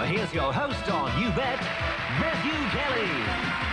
here's your host on You Bet, Matthew Kelly.